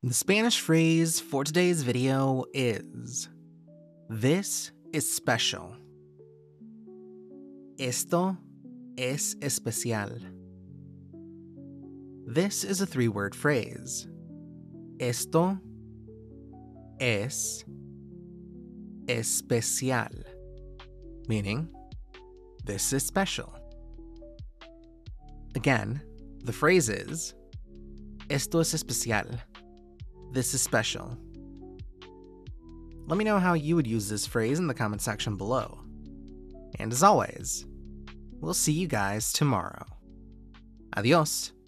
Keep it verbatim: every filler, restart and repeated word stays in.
The Spanish phrase for today's video is, this is special. Esto es especial. This is a three-word phrase. Esto es especial, meaning this is special. Again, the phrase is, esto es especial. This is special. Let me know how you would use this phrase in the comment section below. And as always, we'll see you guys tomorrow. Adios.